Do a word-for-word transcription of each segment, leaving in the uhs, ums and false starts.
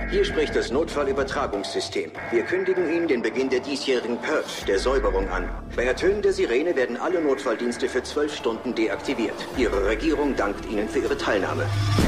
Hier spricht das Notfallübertragungssystem. Wir kündigen Ihnen den Beginn der diesjährigen Purge, der Säuberung, an. Bei Ertönen der Sirene werden alle Notfalldienste für zwölf Stunden deaktiviert. Ihre Regierung dankt Ihnen für Ihre Teilnahme.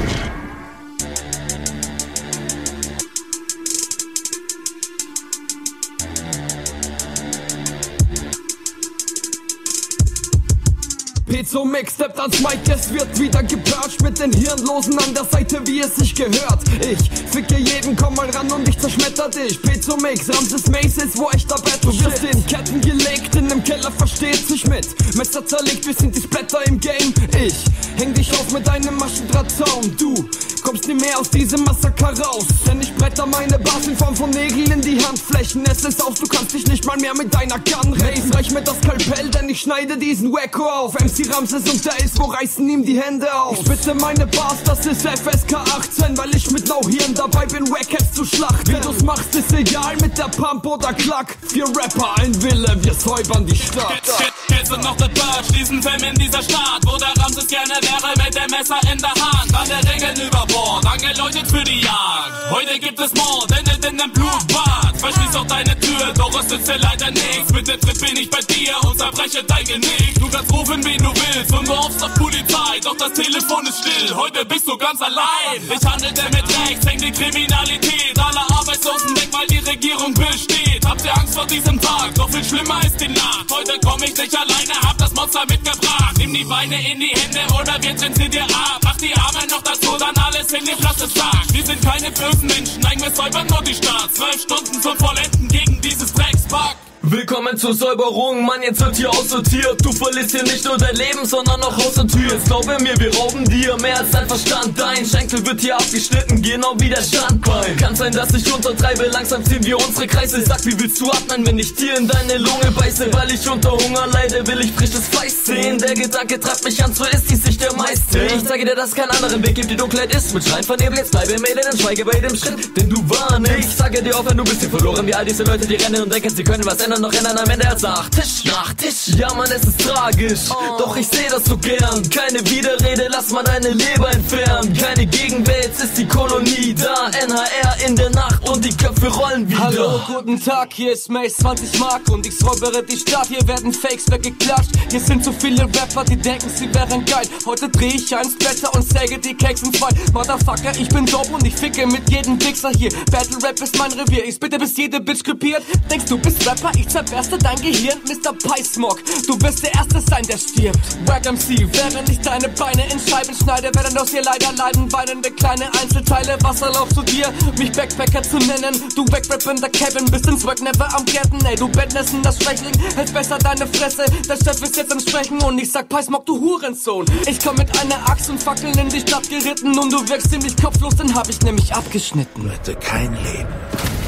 Pezzo Mix steppt ans Mic, es wird wieder gepurcht mit den Hirnlosen an der Seite, wie es sich gehört. Ich ficke jeden, komm mal ran und ich zerschmetter dich. Pezzo Mix, Ramses Mace ist wo echter Battle. Du wirst in Ketten gelegt, in dem Keller versteht sich mit Messer zerlegt, wir sind die Splatter im Game. Ich häng dich auf mit einem Maschendrahtzaun. Du kommst nie mehr aus diesem Massaker raus, denn ich bretter meine Bars in Form von Nägeln in die Handflächen. Es ist aus, du kannst dich nicht mal mehr mit deiner Gun raisen. Reich mir das Skalpell, denn ich schneide diesen Wacko auf. M C Ramses und der Ismo reißen ihm die Hände auf. Ich bitte meine Bars, das ist F S K achtzehn, weil ich mit No Hirn dabei bin, Wackheads zu schlachten. Wie du's machst, ist egal, mit der Pump oder Klack. Vier Rapper, ein Wille, wir säubern die Stadt. Kennst du noch The Purge, diesen Film in dieser Stadt, wo der Ramses gerne wäre mit dem Messer in der Hand, an der Regeln über Bord, angeläutet für die Jagd. Heute gibt es Mord, endet in dem Blutbad. Verschließ auch deine Tür, doch es nützt dir leider nichts. Mit dem Tritt bin ich bei dir und zerbreche dein Genick. Du kannst rufen, wen du willst und du hoffst auf Polizei, doch das Telefon ist still, heute bist du ganz allein. Ich handelte mit Rechts, häng die Kriminalität aller Arbeitslosen weg, weil die Regierung besteht. Habt ihr Angst vor diesem Tag, doch viel schlimmer ist die Nacht. Heute komm ich nicht alleine, hab das Monster mitgebracht. Nimm die Beine in die Hände oder wir trennen sie dir ab. Mach die Arme noch dazu, dann alles in die Flasche Sack. Wir sind keine bösen Menschen, nein, wir säubern nur die Stadt. Zwölf Stunden zum Vollenden gegen dieses Dreckspack. Willkommen zur Säuberung, Mann, jetzt wird hier aussortiert. Du verlierst hier nicht nur dein Leben, sondern auch Haus und Tür. Jetzt glaube mir, wir rauben dir mehr als dein Verstand. Dein Schenkel wird hier abgeschnitten, genau wie der Standbein. Kann sein, dass ich untertreibe, langsam ziehen wir unsere Kreise. Sag, wie willst du atmen, wenn ich dir in deine Lunge beiße? Weil ich unter Hunger leide, will ich frisches Fleisch sehen. Der Gedanke treibt mich an, so ist die Sicht der meisten. Ich zeige dir, dass es keinen anderen Weg gibt, die Dunkelheit ist mit Schreien vernebelt. Jetzt bleibe im Elend, schweige bei jedem Schritt, denn du warnest. Ich sage dir offen, du bist hier verloren, wie all diese Leute, die rennen und denken, sie können was ändern, noch ändern am Ende als nach Tisch nach Tisch. Ja, Mann, es ist tragisch, oh. Doch ich seh das so gern. Keine Widerrede, lass mal deine Leber entfernen. Keine Gegenwelt, ist die Kolonie da. N H R in der Nacht und die Köpfe rollen wieder. Hallo, guten Tag, hier ist Mace, zwanzig Mark und ich säubere die Stadt. Hier werden Fakes weggeklatscht. Hier sind so viele Rapper, die denken, sie wären geil. Heute dreh ich ein Splatter und säge die Cakes in zwei. Motherfucker, ich bin dope und ich ficke mit jedem Wichser hier. Battle Rap ist mein Revier, ich bitte bis jede Bitch krepiert. Denkst du bist Rapper, ich zerberste dein Gehirn, Mister Pie-Smog. Du wirst der Erste sein, der stirbt. Wack M C, während ich deine Beine in Scheiben schneide, werden aus dir leider leiden weinende kleine Einzelteile. Wasserlauf zu dir, mich Backpacker zu nennen. Du wegrappender Kevin, bist ins Work never am Getten. Ey, du Bettnessen, das Schwächling, hält besser deine Fresse. Der Chef ist jetzt am Sprechen und ich sag Pie-Smog, du Hurensohn. Ich komm mit einer Axt und Fackeln in die Stadt geritten und du wirkst ziemlich kopflos, den hab ich nämlich abgeschnitten. Rette kein Leben.